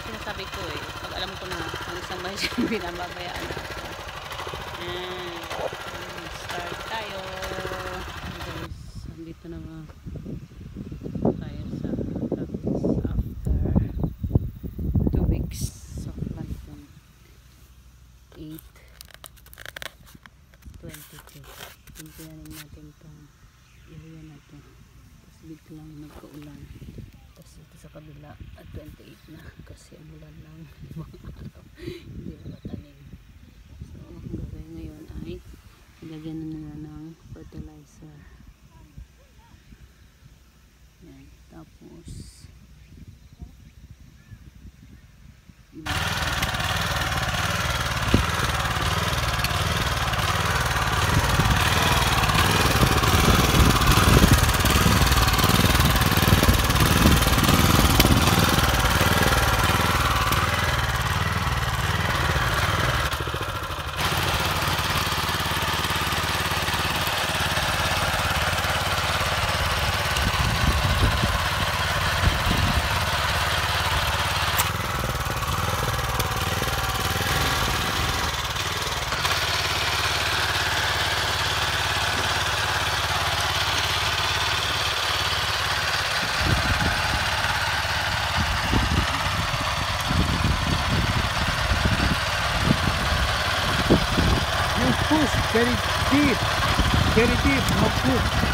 sinasabi ko eh. Pag alam ko na kung isang bahay siya, binababayaan na ako. Start tayo. Guys, andito na nga tayo sa province after 2 weeks of planting. 8/22. Tingnan natin itong area natin. Tapos biglang nagkaulan. Tapos ito sa kabila at 28 na kasi ang ulan lang mga araw. Hindi makatanim. So, ang gagawin ngayon ay ilagyan na ng fertilizer. Yan. Tapos push very deep, no push.